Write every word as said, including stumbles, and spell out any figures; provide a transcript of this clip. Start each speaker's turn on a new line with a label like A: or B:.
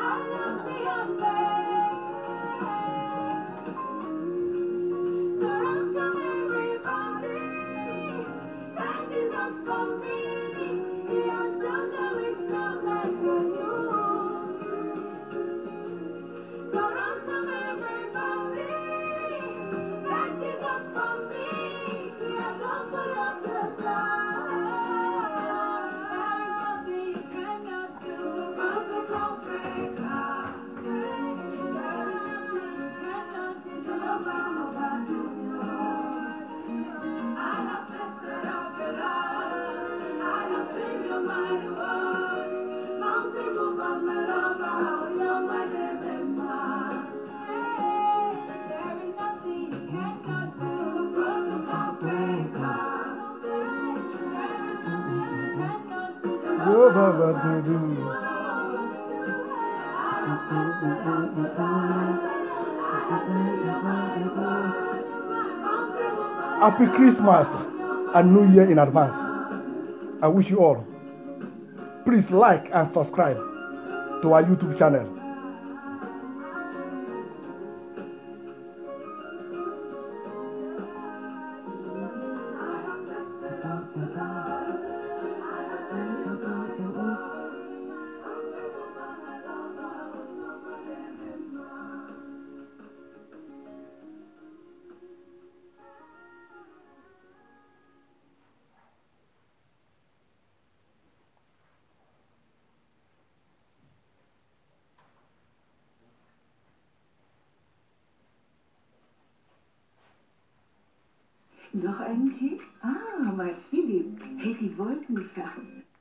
A: Happy Christmas and New Year in advance. I wish you all. Please like and subscribe to our YouTube channel.
B: Noch einen Tee? Ah, mein Philipp, hält die Wolken fern.